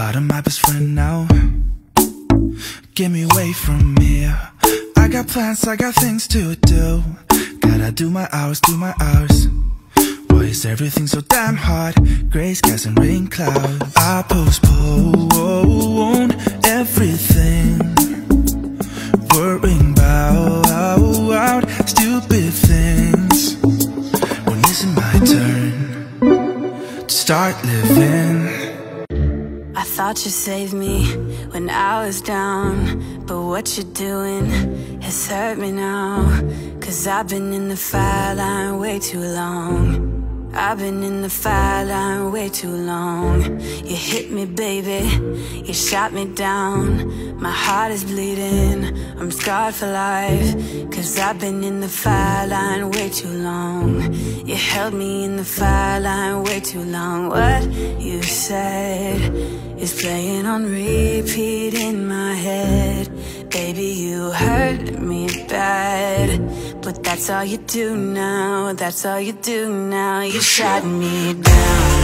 thought of my best friend now. Get me away from here. I got plans, I got things to do. Gotta do my hours, do my hours. Why is everything so damn hard? Gray skies and rain clouds. I postpone everything, worrying about stupid things, when isn't my turn to start living. I thought you saved me when I was down, but what you're doing has hurt me now. Cause I've been in the fire line way too long. I've been in the fire line way too long. You hit me, baby, you shot me down. My heart is bleeding, I'm scarred for life. Cause I've been in the fire line way too long. You held me in the fire line way too long. What you said is playing on repeat in my head. Baby, you hurt me bad, but that's all you do now. That's all you do now. You shut me down.